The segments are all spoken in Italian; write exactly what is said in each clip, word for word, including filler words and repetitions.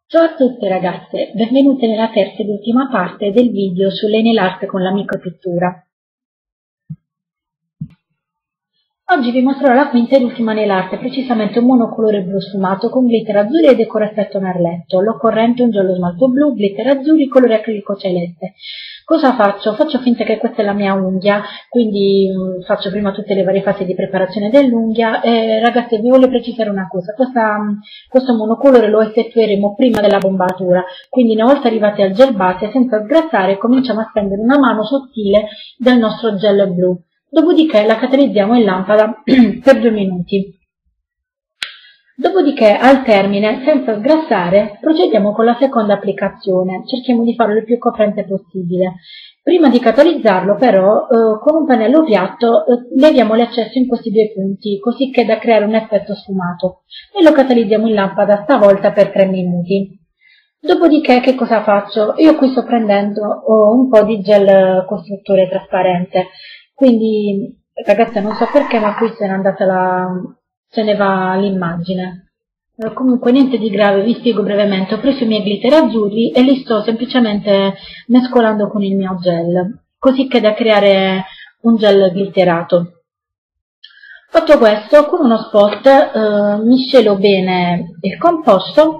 Ciao a tutte ragazze, benvenute nella terza ed ultima parte del video sulle nail art con la micropittura. Oggi vi mostrerò la quinta ed ultima nail art, precisamente un monocolore blu sfumato con glitter azzurri e decoro effetto merletto, l'occorrente un giallo smalto blu, glitter azzurri, colore acrilico celeste. Cosa faccio? Faccio finta che questa è la mia unghia, quindi mh, faccio prima tutte le varie fasi di preparazione dell'unghia. Eh, ragazzi, vi voglio precisare una cosa, Questa, mh, questo monocolore lo effettueremo prima della bombatura, quindi una volta arrivati al gel base, senza sgrassare, cominciamo a stendere una mano sottile del nostro gel blu. Dopodiché la catalizziamo in lampada per due minuti. Dopodiché, al termine, senza sgrassare, procediamo con la seconda applicazione. Cerchiamo di farlo il più coprente possibile. Prima di catalizzarlo, però, eh, con un pennello piatto, eh, leviamo l'accesso in questi due punti, così che da creare un effetto sfumato. E lo catalizziamo in lampada, stavolta per tre minuti. Dopodiché, che cosa faccio? Io qui sto prendendo oh, un po' di gel costruttore trasparente. Quindi, ragazzi, non so perché, ma qui se ne è andata la... se ne va l'immagine. Eh, comunque niente di grave, vi spiego brevemente. Ho preso i miei glitter azzurri e li sto semplicemente mescolando con il mio gel, così che da creare un gel glitterato. Fatto questo, con uno spot eh, miscelo bene il composto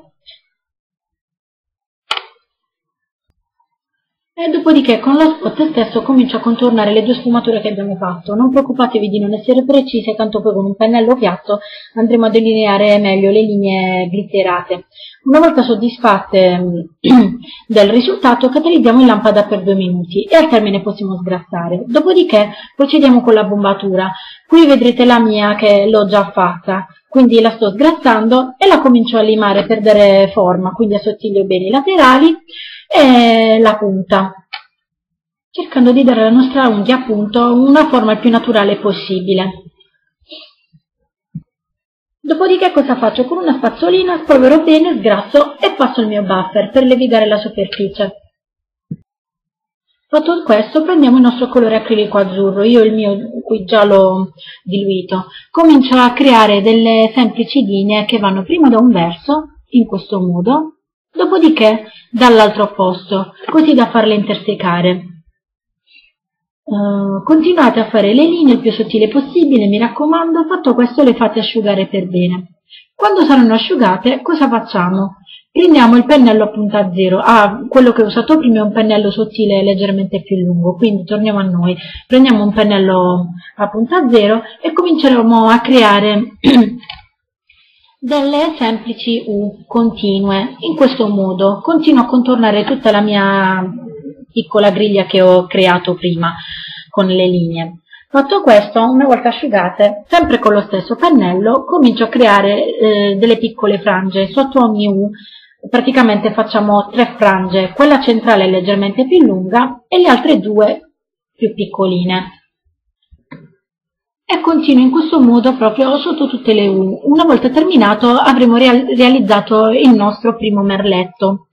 e dopodiché con lo spot stesso comincio a contornare le due sfumature che abbiamo fatto. Non preoccupatevi di non essere precise, tanto poi con un pennello piatto andremo a delineare meglio le linee glitterate. Una volta soddisfatte del risultato, catalizziamo in lampada per due minuti e al termine possiamo sgrassare. Dopodiché procediamo con la bombatura. Qui vedrete la mia che l'ho già fatta, quindi la sto sgrassando e la comincio a limare per dare forma, quindi assottiglio bene i laterali e la punta, cercando di dare alla nostra unghia appunto una forma il più naturale possibile. Dopodiché cosa faccio? Con una spazzolina spolvero bene, sgrasso e passo il mio buffer per levigare la superficie. Fatto questo, prendiamo il nostro colore acrilico azzurro, io il mio qui già l'ho diluito. Comincio a creare delle semplici linee che vanno prima da un verso, in questo modo, dopodiché dall'altro opposto, così da farle intersecare. Uh, continuate a fare le linee il più sottile possibile, mi raccomando. Fatto questo le fate asciugare per bene. Quando saranno asciugate, cosa facciamo? Prendiamo il pennello a punta zero. Ah, quello che ho usato prima è un pennello sottile leggermente più lungo, quindi torniamo a noi. Prendiamo un pennello a punta zero e cominceremo a creare delle semplici U continue. In questo modo continuo a contornare tutta la mia piccola griglia che ho creato prima con le linee. Fatto questo, una volta asciugate, sempre con lo stesso pennello, comincio a creare eh, delle piccole frange. Sotto ogni U praticamente facciamo tre frange, quella centrale è leggermente più lunga e le altre due più piccoline. E continuo in questo modo proprio sotto tutte le U. Una volta terminato avremo real realizzato il nostro primo merletto.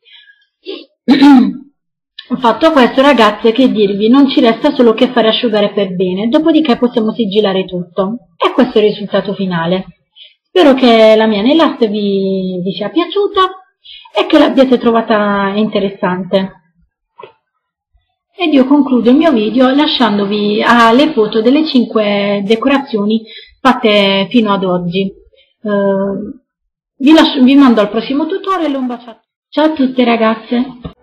Fatto questo, ragazze, che dirvi, non ci resta solo che fare asciugare per bene, dopodiché possiamo sigillare tutto. E questo è il risultato finale. Spero che la mia nail art vi, vi sia piaciuta e che l'abbiate trovata interessante. Ed io concludo il mio video lasciandovi alle foto delle cinque decorazioni fatte fino ad oggi. Uh, vi, lascio, vi mando al prossimo tutorial, un bacio a tutti. Ciao a tutte ragazze!